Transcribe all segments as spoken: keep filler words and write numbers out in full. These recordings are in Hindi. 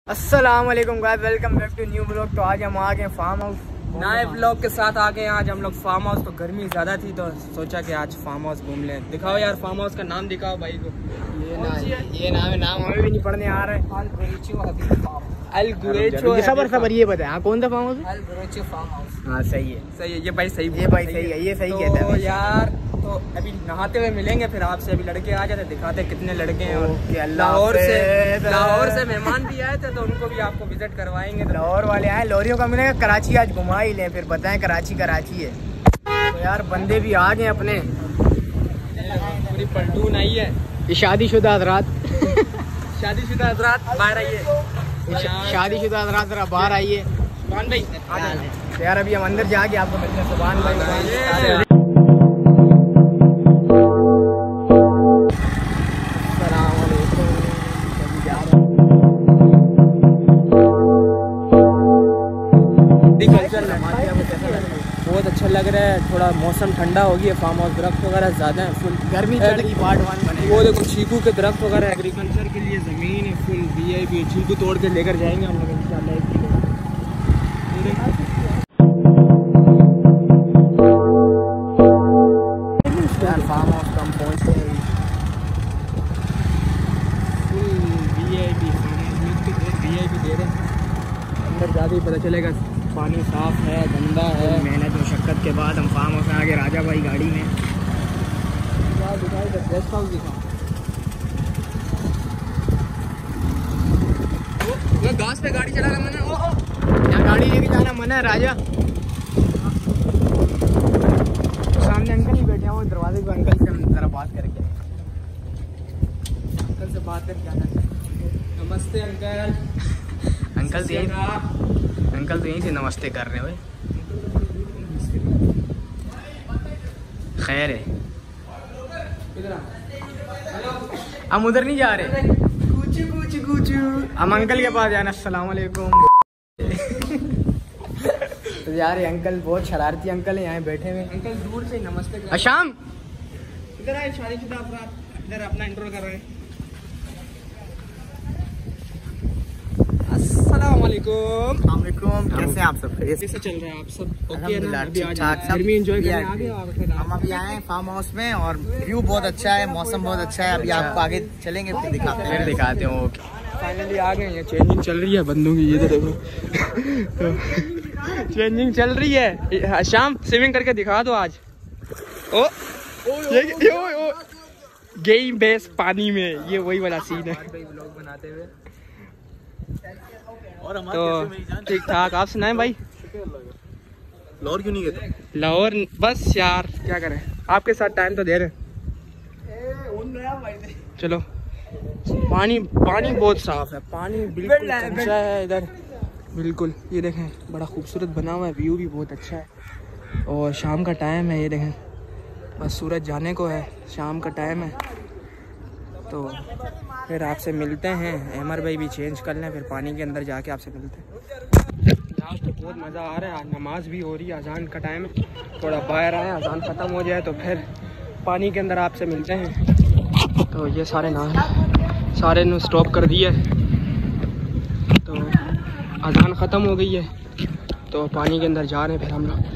अस्सलाम वालेकुम guys, welcome back to new blog. तो आज हम आ गए फार्म हाउस, नए ब्लॉग के साथ आ गए। आज हम लोग फार्म हाउस, तो गर्मी ज़्यादा थी तो सोचा कि आज फार्म हाउस घूम लें। दिखाओ यार फार्म हाउस का नाम दिखाओ भाई को। ये ना ये नाम है, नाम हमें भी नहीं पढ़ने आ रहा है। अल गुरेचो। सबर सबर ये बताया कौन सा फार्म हाउस? अल गुरेचो फार्म हाउस। हाँ सही है, सही है, ये भाई सही, ये भाई सही है, ये सही कहता है। तो यार तो अभी नहाते हुए मिलेंगे फिर आपसे। अभी लड़के आ जाते, दिखाते कितने लड़के हैं। और लाहौर से लाहौर से मेहमान भी आए थे तो उनको भी आपको विजिट करवाएंगे। लाहौर वाले आए, लोरियों का मिलेगा। कराची आज घुमा ही लें, फिर बताएं कराची कराची है। तो यार बंदे भी आ गए अपने, पूरी पलटून आई है। ये शादीशुदा हजरात शादीशुदा हजरात बाहर आइए। शादीशुदा हजरात जरा बाहर आइए। सुभान भाई तो यार अभी हम अंदर जाके आपको मिलते हैं। सुभान भाई बहुत अच्छा लग रहा है। थोड़ा मौसम ठंडा हो गया, फार्म हाउस, दरख्त वगैरह ज़्यादा है। फुल गर्मी चढ़ेगी, पार्ट वन बनेगा। वो देखो चीकू के दरख्त वगैरह, एग्रीकल्चर के लिए ज़मीन है फुल। वी आई पी चीकू तोड़ के लेकर जाएंगे हम लोग इंशाल्लाह एक किलो। यार फार्म हाउस कम पहुँचते हैं। Full V I P farm house में तो बहुत वी आई पी दे रहे हैं। अंदर जाके ही पता चलेगा पानी साफ है गंदा है। मेहनत मुशक्कत के बाद हम फार्म हाउस में आ गए राजा भाई गाड़ी में। क्या दिखाई दे, गेस्ट हाउस दिखा। वो घास पे गाड़ी चलाना मना। ओ ओ यहाँ गाड़ी लेके जाना मना है राजा। सामने अंकल ही बैठे हैं, वो दरवाजे पे। अंकल से हम जरा बात करके अंकल से बात करके आना। नमस्ते अंकल। अंकल तो यहीं अंकल तो यहीं से नमस्ते कर रहे हैं भाई। खैर है, हम उधर नहीं जा रहे। कुछ कुछ कुछ हम अंकल के पास जाना। अस्सलाम वालेकुम। तो यार ये अंकल बहुत शरारती अंकल है, यहाँ बैठे हुए। अंकल दूर से नमस्ते कर। अशाम इधर आए, शादीशुदा अफराद इधर अपना इंट्रो कर रहे हैं। अस्सलाम वालेकुम। कैसे हैं आप सब? कैसे चल रहा है आप सब? ओके है ना? अभी आज ठीक-ठाक सब। गर्मी एंजॉय करने आ गए आप? हम अभी आए हैं फार्म हाउस में और व्यू बहुत अच्छा है, मौसम बहुत अच्छा है। अभी आपको आगे चलेंगे फिर दिखाते हैं। फिर दिखाते हैं। ओके, फाइनली आ गए हैं। चेंजिंग चल रही है बंदों की, ये तो देखो। चेंजिंग चल रही है। शाम स्विमिंग करके दिखा दो आज। ओ ये ये ओ, ओ, गेम बेस पानी में, ये वही वाला सीन है। व्लॉग बनाते हुए तो ठीक ठाक। आप सुनाएं भाई, लाहौर क्यों नहीं गए? लाहौर बस यार क्या करें, आपके साथ टाइम तो दे रहे। चलो, पानी पानी बहुत साफ है, पानी बिल्कुल अच्छा है इधर बिल्कुल। ये देखें बड़ा खूबसूरत बना हुआ है, व्यू भी बहुत अच्छा है। और शाम का टाइम है, ये देखें बस सूरज जाने को है, शाम का टाइम है। तो फिर आपसे मिलते हैं। अमर भाई भी चेंज कर लें, फिर पानी के अंदर जाके आपसे मिलते हैं। आज तो बहुत मज़ा आ रहा है। आज नमाज भी हो रही है, अजान का टाइम है। थोड़ा बाहर आए, अजान ख़त्म हो जाए तो फिर पानी के अंदर आपसे मिलते हैं। तो ये सारे ना सारे ने स्टॉप कर दिया, तो अजान ख़त्म हो गई है तो पानी के अंदर जा रहे हैं फिर हम लोग।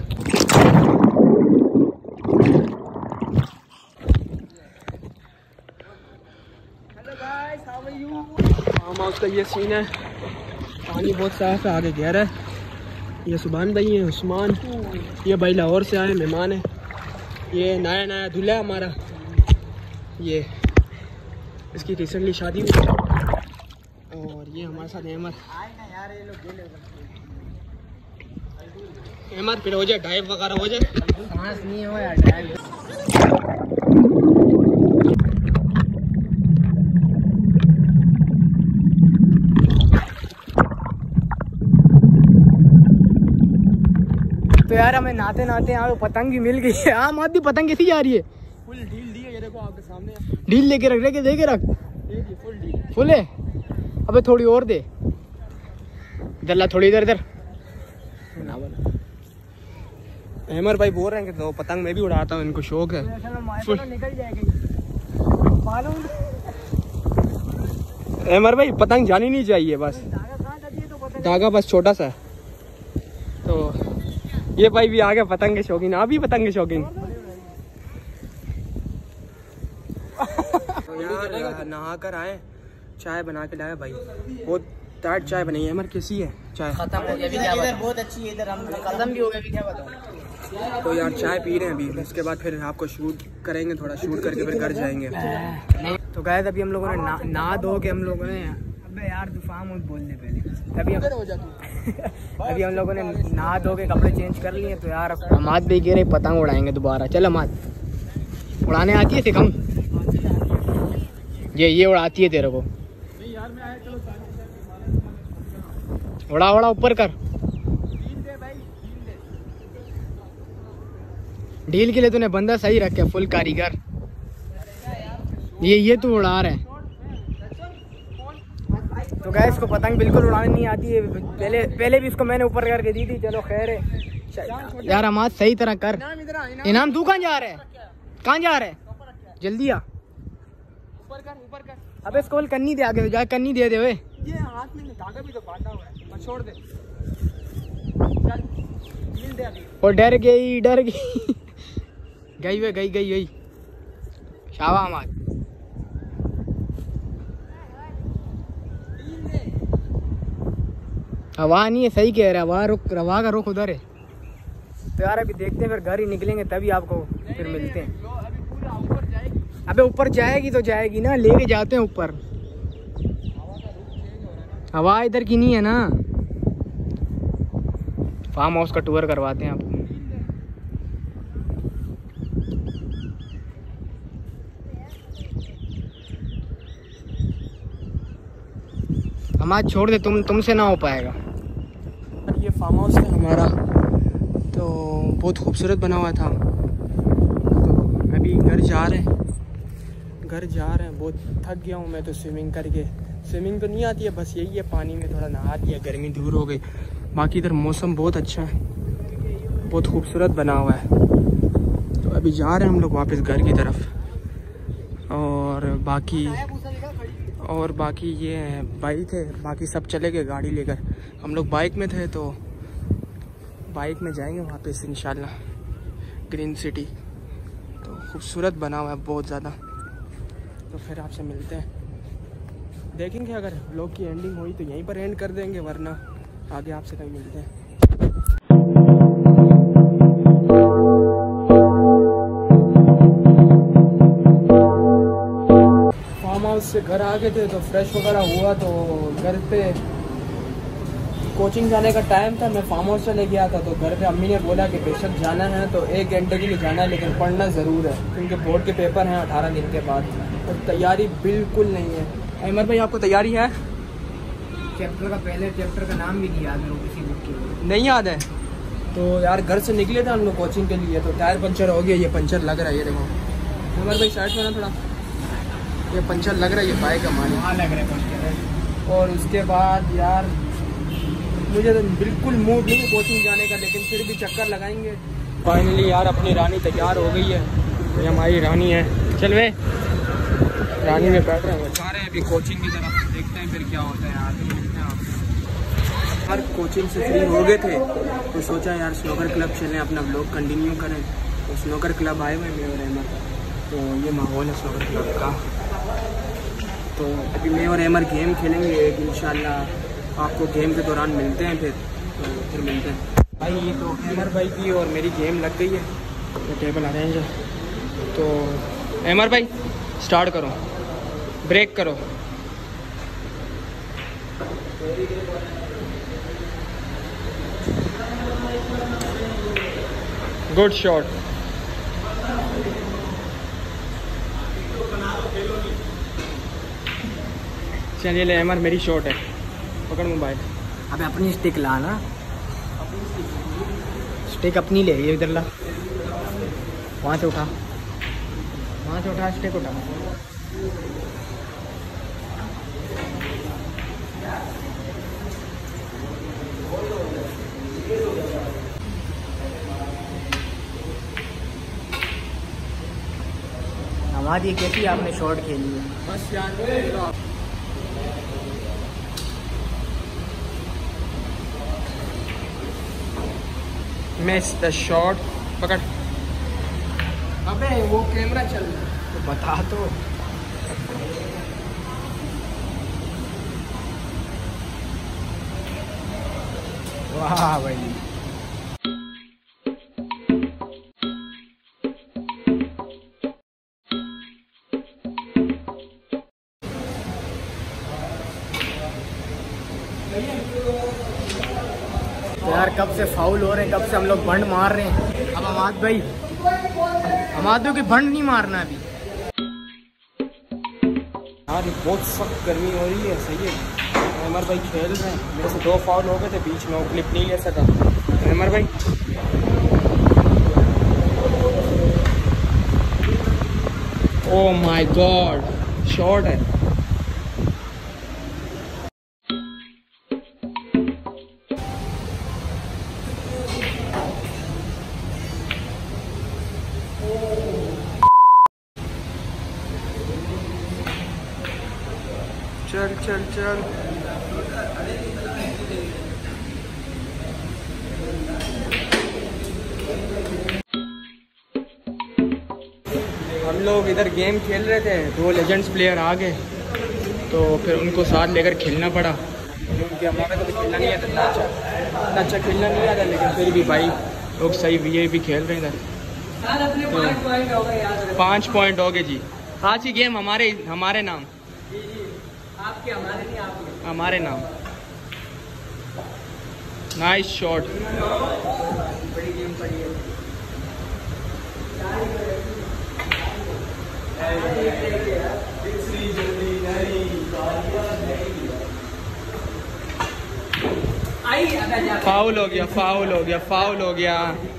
फार्म हाउस का ये सीन है, पानी बहुत साफ है, आगे गहरा है। ये सुभान भाई है, उस्मान, ये भाई लाहौर से आए मेहमान है। ये नया नया दूल्हा हमारा, ये इसकी रिसेंटली शादी हुई। और ये हमारे साथ अहमद। अहमद फिर हो जाए डाइव वगैरह हो जाए। सांस नहीं हो यार डाइव। तो यार हमें नाते नाते यहाँ पतंग भी मिल गई है। आम आदमी पतंग कैसी जा रही है? फुल ढील दी है, ये देखो आपके सामने। ढील लेके रख रहे, दे के रख। फुल ढील फुल है। अबे थोड़ी और दे, इधर ला, थोड़ी इधर इधर। अहमर भाई बोल रहे हैं कि तो पतंग मैं भी उड़ाता हूँ, इनको शौक है। निकल जाएगी अमर भाई पतंग जानी नहीं चाहिए, बस धागा बस छोटा सा है। तो ये भाई भी आ गए पतंग के शौकीन, आप भी पतंग के शौकीन। तो यार नहा कर आए, चाय बना के लाए भाई, बहुत टाइट चाय बनी है। अमर कैसी है चाय? खत्म हो गया, इधर बहुत अच्छी है, इधर हम खत्म भी हो गया, क्या बताऊं। तो यार चाय पी रहे हैं अभी, उसके बाद फिर आपको शूट करेंगे, थोड़ा शूट करके फिर घर जाएंगे। तो गाइस अभी हम लोगों ने ना, ना धो के हम लोगों ने, अबे यार तूफान मत बोलने पहले, अभी हम अभी हम लोगों ने नहा धो के कपड़े चेंज कर लिए। तो यार हमाद भी कह रहे पतंग उड़ाएंगे दोबारा। चल हमाद, उड़ाने आती है सिखम? ये ये उड़ाती है तेरे को? उड़ा उड़ा ऊपर कर। ढील के लिए तूने बंदा सही रखे, फुल कारीगर। ये ये तू उड़ा रहा है। तो गैस को पतंग बिल्कुल उड़ाने नहीं आती है, पहले पहले भी इसको मैंने ऊपर करके दी थी। चलो खैर है यार, हमाद सही तरह कर। इनाम तू कहाँ जा रहा है? कहाँ जा रहा है? जल्दी आ, ऊपर कर ऊपर कर। अबे इसको बोल कन्नी दे, आगे जा कन्नी दे दे। वे ये हाथ में धागा भी तो बांधा हुआ है, मत छोड़ दे। चल मिल दे अभी। और डर गई डर गई गई वे गई गई गई। शाबा हमाद। हवा नहीं है, सही कह रहा है, हवा रुक, हवा का रुख उधर है। तो यार अभी देखते हैं, फिर घर ही निकलेंगे तभी आपको फिर मिलते हैं। अबे ऊपर जाएगी तो जाएगी ना, लेके जाते हैं ऊपर। हवा इधर की नहीं है ना। फार्म हाउस का टूर करवाते हैं आपको। हमारा छोड़ दे, तुम तुमसे ना हो पाएगा। ये फार्म हाउस है हमारा, तो बहुत खूबसूरत बना हुआ था। तो अभी घर जा रहे हैं, घर जा रहे हैं। बहुत थक गया हूँ मैं तो स्विमिंग करके। स्विमिंग तो नहीं आती है, बस यही है, पानी में थोड़ा नहा दिया, गर्मी दूर हो गई। बाकी इधर मौसम बहुत अच्छा है, बहुत खूबसूरत बना हुआ है। तो अभी जा रहे हैं हम लोग वापस घर की तरफ। और बाकी और बाकी ये भाई थे, बाकी सब चले गए गाड़ी लेकर। हम लोग बाइक में थे, तो बाइक में जाएंगे वापस इंशाल्लाह ग्रीन सिटी। तो खूबसूरत बना हुआ है बहुत ज़्यादा। तो फिर आपसे मिलते हैं, देखेंगे अगर व्लॉग की एंडिंग हुई तो यहीं पर एंड कर देंगे, वरना आगे आपसे कहीं मिलते हैं। फार्म हाउस से घर आ गए थे, तो फ्रेश वगैरह हुआ, तो घर पे कोचिंग जाने का टाइम था। मैं फार्म हाउस चले गया था, तो घर पे अम्मी ने बोला कि बेशक जाना है तो एक घंटे के लिए जाना है, लेकिन पढ़ना ज़रूर है क्योंकि बोर्ड के पेपर हैं अठारह दिन के बाद। और तैयारी बिल्कुल नहीं है। अमर भाई आपको तैयारी है? चैप्टर का पहले चैप्टर का नाम भी नहीं याद है, किसी बुक के नहीं याद है। तो यार घर से निकले थे हम लोग कोचिंग के लिए, तो टायर पंचर हो गया। ये पंचर लग रहा है, ये देखो अमर भाई साइड में ना थोड़ा, ये पंचर लग रहा है, ये बाइक हमारी वहाँ लग रहा है पंचर। और उसके बाद यार मुझे तो बिल्कुल मूड नहीं है कोचिंग जाने का, लेकिन फिर भी चक्कर लगाएंगे। फाइनली यार अपनी रानी तैयार हो गई है, ये हमारी रानी है। चल वे रानी में बैठ रहे हैं, जा रहे हैं अभी कोचिंग की तरफ, देखते हैं फिर क्या होता है। यार हर कोचिंग से फ्री हो गए थे, तो सोचा यार स्नोकर क्लब चलें, अपना ब्लॉग कंटिन्यू करें। तो स्नोकर क्लब आए हुए मैं और अहमद, तो ये माहौल है स्नोकर क्लब का। तो अभी मैं और अहमद गेम खेलेंगे एक, इंशाल्लाह आपको गेम के दौरान मिलते हैं। फिर तो फिर मिलते हैं भाई। ये तो अमर भाई की और मेरी गेम लग गई है, तो टेबल अरेंज है। तो अमर भाई स्टार्ट करो, ब्रेक करो। Good shot. चलिए ले अमर, मेरी शॉट है, पकड़ मोबाइल। अबे अपनी स्टिक ला ना, स्टिक अपनी ले, ये इधर ला, वहाँ से उठा, वहाँ से उठा, स्टिक उठा। हमारी कैसी आपने शॉट खेली है? बस यार मिस द शॉट। पकड़। अबे वो कैमरा चल रहा है तो बता तो। वाह भाई। तो यार कब से फाउल हो रहे हैं, कब से हम लोग बंड मार रहे हैं। अब अमाद भाई, अमाद भाई की बंड नहीं मारना अभी यार। बहुत सख्त गर्मी हो रही है। सही है, अमर भाई खेल रहे हैं। मेरे से दो फाउल हो गए थे बीच में, वो क्लिप नहीं ले सका। अमर भाई ओह माय गॉड, शॉट है। चल चल चल। हम लोग इधर गेम खेल रहे थे, दो लेजेंड्स प्लेयर आ गए तो फिर उनको साथ लेकर खेलना पड़ा, क्योंकि हमारे को तो खेलना नहीं आता इतना अच्छा इतना अच्छा खेलना नहीं आता, लेकिन फिर भी भाई लोग सही वी आई भी खेल रहे हैं इधर। तो पाँच पॉइंट हो गए जी। आज की गेम हमारे हमारे नाम, आपके हमारे नहीं, आपके हमारे नाम। Nice shot. बड़ी गेम पड़ी है। फाउल हो गया, फाउल हो गया, फाउल हो गया।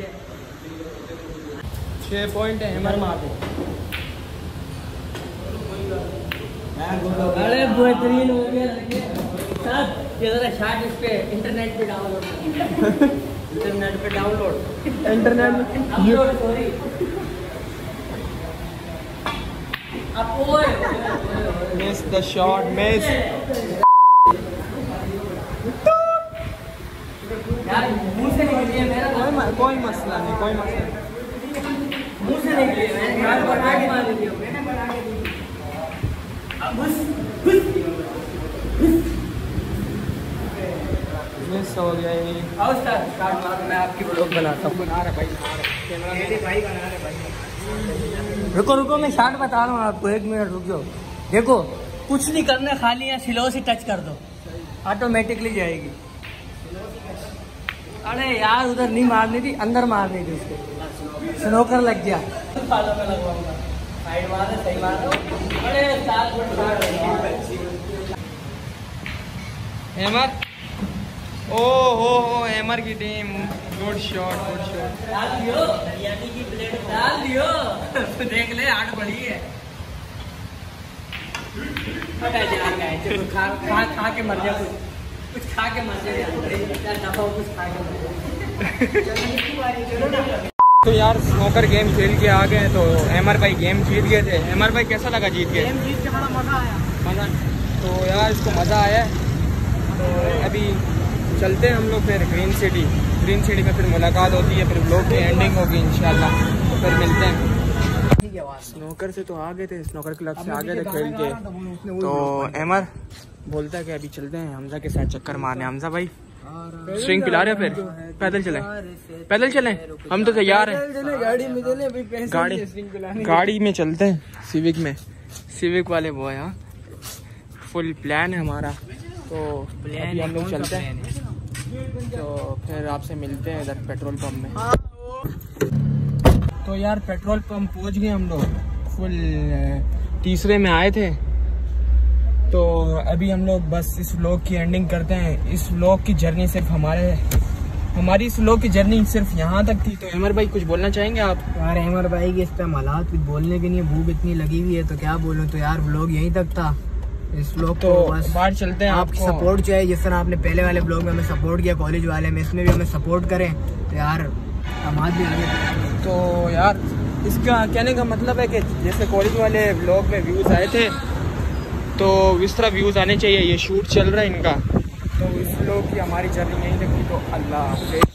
छह पॉइंट है हेमर मार। अरे बेहतरीन हो गया। ये जरा शॉट इस पे इंटरनेट पे डाउनलोड इंटरनेट पे डाउनलोड इंटरनेट में upload sorry upload. Miss the shot, miss. यार मुंह से निकली है मेरा। कोई कोई मसला नहीं, कोई मसला नहीं। मुंह से निकली है, मैंने यार बना के मार दी, मैंने बना के दी। अब घुस घुस मिस हो गया ये। आओ स्टार्ट स्टार्ट मारो, मैं आपकी ब्लॉग बनाता हूँ। बना रहा भाई, कैमरा मेरे भाई बना रहे भाई। रुको रुको, मैं शॉट बता रहा हूँ आपको, एक मिनट रुक जाओ। देखो कुछ नहीं करना, खाली यहाँ स्लो से टच कर दो, ऑटोमेटिकली जाएगी। अरे यार उधर नहीं मारनी थी, अंदर मारनी थी उसके। स्नोकर लग गया। फालो में लगवाऊंगा, साइड मार सही मार दो। अरे सात मिनट हेमर। ओ हो हो हेमर की टीम। Good shot, good shot. डाल दियो, बिरयानी की प्लेट डाल दियो। देख ले आठ बड़ी है। पता है खा खा खा के मर जा, कुछ कुछ खा के मर जा, कुछ खा के मर जा। तो यार स्नोकर गेम खेल के आ गए, तो एमर भाई गेम जीत गए थे। एमर भाई कैसा लगा जीत गए? गेम जीत के बड़ा मजा आया। मजा तो यार इसको मज़ा आया। तो अभी चलते हैं हम लोग फिर ग्रीन सिटी। ग्रीन सिटी में फिर मुलाकात होती है, फिर व्लॉग की एंडिंग होगी इंशाल्लाह, तो फिर मिलते हैं। स्नोकर से तो आ गए थे, स्नोकर क्लब से आ गए थे खेल के। तो एमर बोलता है कि अभी चलते हैं हमजा के साथ चक्कर मारने। हमजा भाई स्विंग पिला रहे, फिर पैदल चलें? पैदल चलें, हम तो तैयार हैं। गाड़ी में चले, अभी पैसे गाड़ी गाड़ी में चलते हैं, सिविक में। सिविक वाले वो है, यहाँ फुल प्लान है हमारा। तो अभी हम लोग चलते हैं, तो फिर आपसे मिलते हैं इधर पेट्रोल पंप में। तो यार पेट्रोल पंप पहुंच गए हम लोग, फुल तीसरे में आए थे। तो अभी हम लोग बस इस व्लॉग की एंडिंग करते हैं। इस व्लॉग की जर्नी सिर्फ हमारे हमारी इस व्लॉग की जर्नी सिर्फ यहाँ तक थी। तो अमर भाई कुछ बोलना चाहेंगे आप? यार अमर भाई की इस टाइम हालात कुछ बोलने के नहीं, भूख इतनी लगी हुई है तो क्या बोलूं। तो यार व्लॉग यहीं तक था। इस व्लॉग तो को बस बाहर चलते हैं। आपकी आपको सपोर्ट चाहिए, जिस तरह आपने पहले वाले ब्लॉग में हमें सपोर्ट किया कॉलेज वाले में, इसमें भी हमें सपोर्ट करें। तो यार हम आज भी आगे। तो यार इसका कहने का मतलब है कि जैसे कॉलेज वाले व्लॉग में व्यूज़ आए थे, तो इस तरह व्यूज़ आने चाहिए। ये शूट चल रहा है इनका, तो इस व्लॉग की हमारी जर्नी यहीं तक थी। तो अल्लाह हाफ़िज़।